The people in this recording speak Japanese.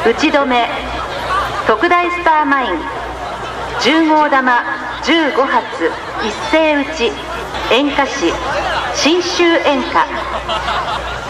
打ち止め特大スターマイン10号玉15発一斉打ち演歌師信州演歌。